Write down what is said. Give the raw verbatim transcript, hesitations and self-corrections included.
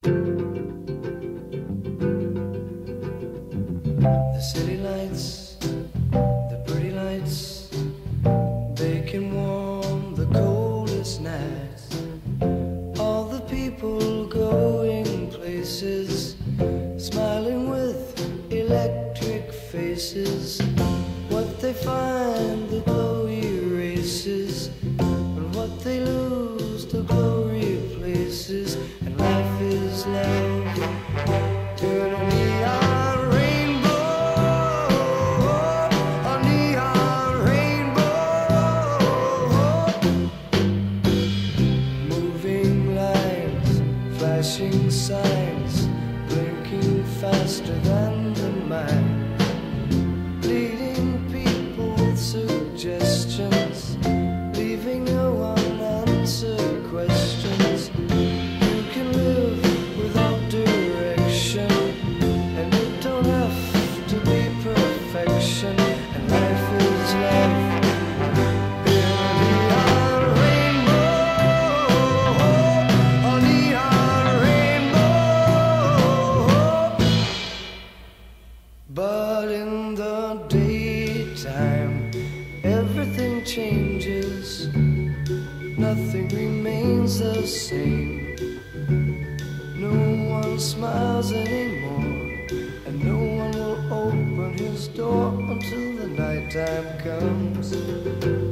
The city lights, the pretty lights, they can warm the coldest nights. All the people going places, smiling with electric faces. What they find, the glow erases, and what they lose, the glow replaces. And life is love in a neon rainbow, a neon rainbow. Moving lines, flashing signs, blinking faster than the mind, leading people with suggestions, leaving no unanswered questions. You can live without direction, and it don't have to be perfection. And life is love in a neon rainbow, a neon rainbow. But in the daytime, everything changes, nothing remains the same. No one smiles anymore, and no one will open his door until the nighttime comes.